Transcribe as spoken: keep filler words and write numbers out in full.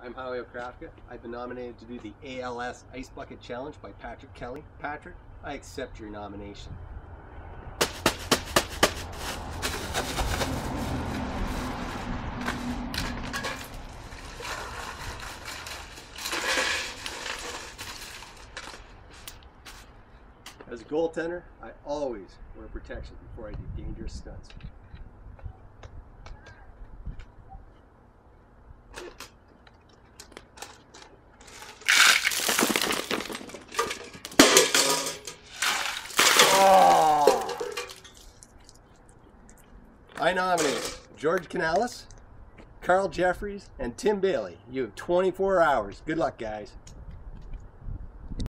I'm Howie O'Krafka. I've been nominated to do the A L S Ice Bucket Challenge by Patrick Kelly. Patrick, I accept your nomination. As a goaltender, I always wear protection before I do dangerous stunts. Oh! I nominate George Canales, Carl Jeffries, and Tim Bailey. You have twenty-four hours. Good luck, guys.